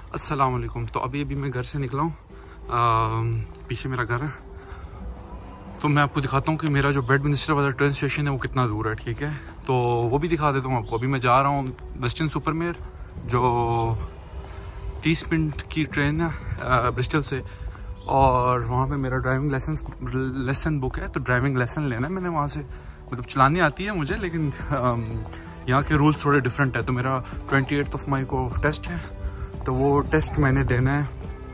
अस्सलाम वालेकुम। तो अभी मैं घर से निकला हूँ, पीछे मेरा घर है। तो मैं आपको दिखाता हूँ कि मेरा जो वेस्टमिंस्टर वाला ट्रेन स्टेशन है वो कितना दूर है, ठीक है। तो वो भी दिखा देता हूँ आपको। अभी मैं जा रहा हूँ वेस्टर्न-सुपर-मेयर, जो 30 मिनट की ट्रेन है ब्रिस्टल से, और वहाँ पे मेरा ड्राइविंग लेसन बुक है। तो ड्राइविंग लेसन लेना है मैंने वहाँ से, मतलब चलानी आती है मुझे, लेकिन यहाँ के रूल्स थोड़े डिफरेंट है। तो मेरा 28 मई को टेस्ट है, तो वो टेस्ट मैंने देना है।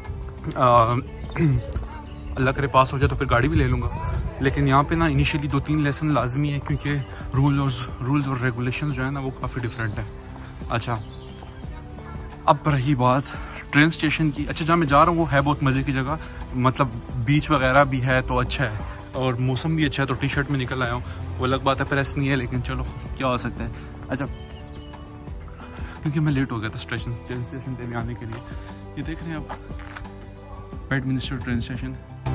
अल्लाह करे पास हो जाए तो फिर गाड़ी भी ले लूँगा। लेकिन यहाँ पे ना इनिशियली 2-3 लेसन लाजमी है, क्योंकि रूल्स और रेगुलेशंस जो है ना वो काफ़ी डिफरेंट है। अच्छा, अब रही बात ट्रेन स्टेशन की। अच्छा, जहाँ मैं जा रहा हूँ वो है बहुत मज़े की जगह, मतलब बीच वगैरह भी है तो अच्छा है, और मौसम भी अच्छा है। तो टी शर्ट में निकल आया हूँ, वो अलग बात है, प्रेस नहीं है, लेकिन चलो क्या हो सकता है। अच्छा, क्योंकि मैं लेट हो गया था ट्रेन स्टेशन पे आने के लिए। ये देख रहे हैं आप, वेस्टमिंस्टर ट्रेन स्टेशन।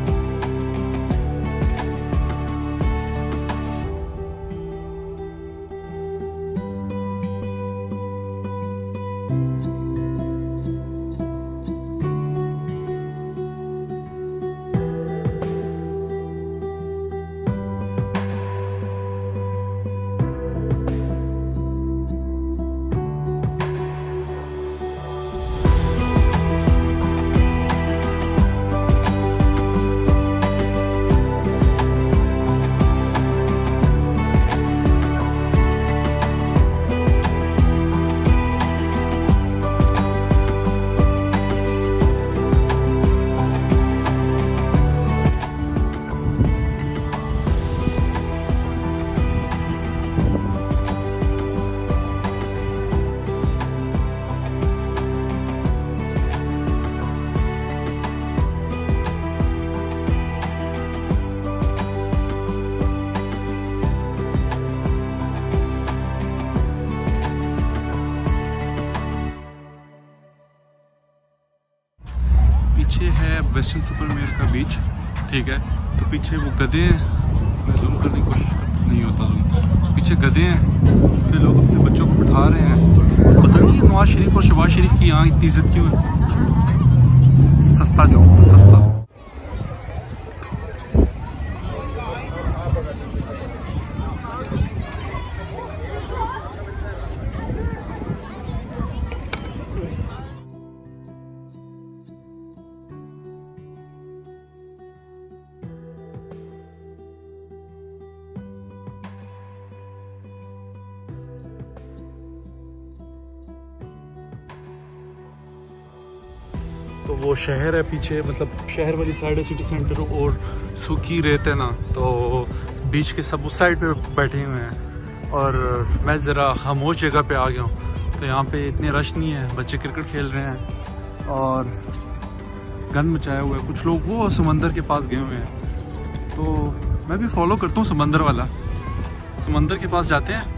पीछे है वेस्टर्न-सुपर-मेयर का बीच, ठीक है। तो पीछे वो गधे हैं, मैं जूम करने की कोशिश करता, नहीं होता जूम। तो पीछे गधे हैं, तो लोग अपने बच्चों को बिठा रहे हैं। पता नहीं है नवाज शरीफ और शहबाज शरीफ की यहाँ इतनी इज्जत क्यों है। सस्ता जॉब, सस्ता। तो वो शहर है पीछे, मतलब शहर वाली साइड है, सिटी सेंटर, और सूखी रेत है ना, तो बीच के सब उस साइड पे बैठे हुए हैं। और मैं ज़रा खामोश जगह पे आ गया हूँ, तो यहाँ पे इतने रश नहीं है। बच्चे क्रिकेट खेल रहे हैं और गंद मचाया हुआ है। कुछ लोग वो समंदर के पास गए हुए हैं, तो मैं भी फॉलो करता हूँ समंदर वाला। समंदर के पास जाते हैं।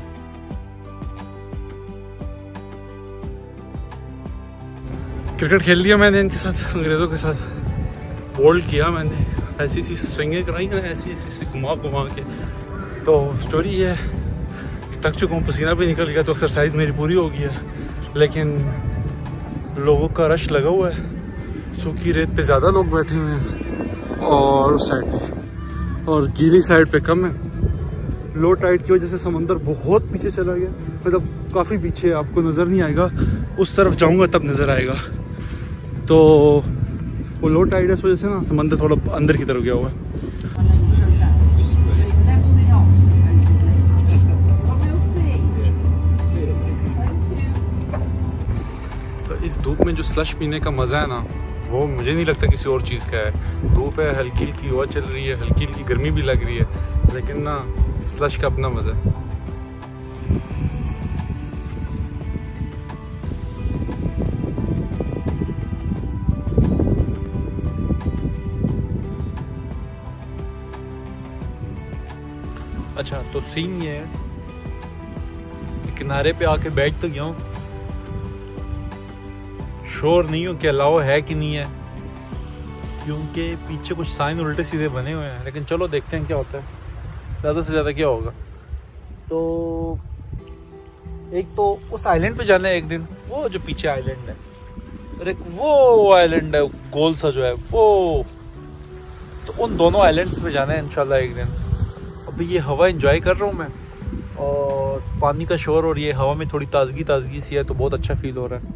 क्रिकेट खेल लिया मैंने इनके साथ, अंग्रेज़ों के साथ बोल्ड किया मैंने, ऐसी ऐसी स्विंगें कराई ना, ऐसी ऐसी घुमा के। तो स्टोरी ये है कि थक चुका हूँ, पसीना भी निकल गया, तो एक्सरसाइज मेरी पूरी हो गई है। लेकिन लोगों का रश लगा हुआ है, सूखी रेत पे ज़्यादा लोग बैठे हुए हैं और उस साइड पे, और गीली साइड पे कम है। लो टाइड की वजह से समंदर बहुत पीछे चला गया, मतलब काफ़ी पीछे, आपको नज़र नहीं आएगा। उस तरफ जाऊँगा तब नज़र आएगा। तो वो लो टाइड है, इस वजह से ना समंदर थोड़ा अंदर की तरफ गया हुआ है। तो इस धूप में जो स्लश पीने का मज़ा है ना, वो मुझे नहीं लगता किसी और चीज़ का है। धूप है, हल्की हल्की हवा चल रही है, हल्की हल्की गर्मी भी लग रही है, लेकिन ना स्लश का अपना मज़ा है। अच्छा, तो सीन ये है, किनारे पे आके बैठ तो गया हूँ, श्योर नहीं हूँ कि अलाउ है कि नहीं है, क्योंकि पीछे कुछ साइन उल्टे सीधे बने हुए हैं। लेकिन चलो देखते हैं क्या होता है, ज़्यादा से ज़्यादा क्या होगा। तो एक तो उस आइलैंड पे जाना है एक दिन, वो जो पीछे आइलैंड है, और एक वो आइलैंड है गोल सा जो है वो, तो उन दोनों आइलैंड्स पे जाना है इंशाल्लाह एक दिन। अभी ये हवा एंजॉय कर रहा हूँ मैं, और पानी का शोर और ये हवा में थोड़ी ताजगी ताजगी सी है, तो बहुत अच्छा फील हो रहा है।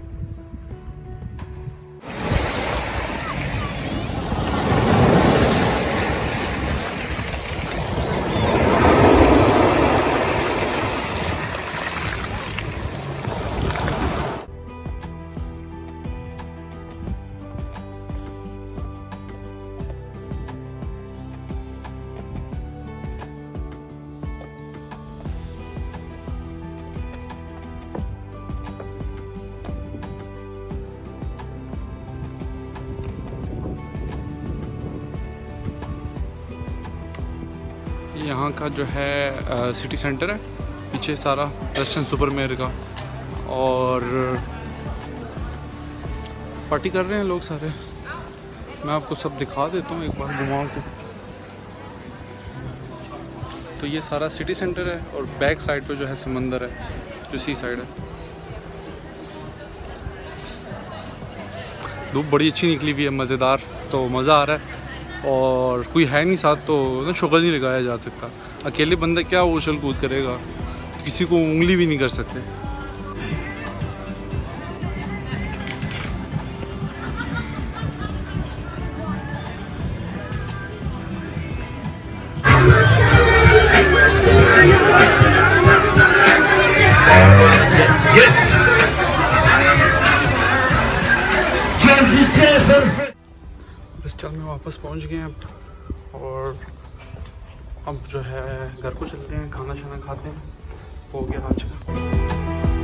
यहाँ का जो है सिटी सेंटर है, पीछे सारा रेस्टोरेंट सुपरमेयर का, और पार्टी कर रहे हैं लोग सारे। मैं आपको सब दिखा देता हूँ एक बार घुमा के। तो ये सारा सिटी सेंटर है और बैक साइड पे जो है समंदर है, जो सी साइड है। धूप बड़ी अच्छी निकली हुई है, मज़ेदार, तो मज़ा आ रहा है। और कोई है नहीं साथ तो ना शुगर नहीं लगाया जा सकता। अकेले बंदा क्या उछल कूद करेगा, किसी को उंगली भी नहीं कर सकते। चल में वापस पहुंच गए अब, और अब जो है घर को चलते हैं, खाना शाना खाते हैं, हो गया आज का।